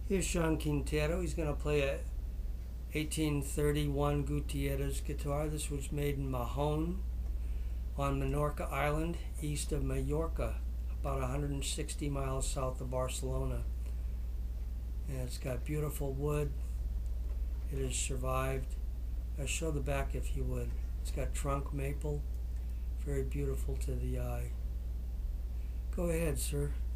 Here's Sean Quintero. He's going to play a 1831 Gutierrez guitar. This was made in Mahon on Menorca Island, east of Mallorca, about 160 miles south of Barcelona. And it's got beautiful wood. It has survived. I'll show the back if you would. It's got trunk maple, very beautiful to the eye. Go ahead, sir.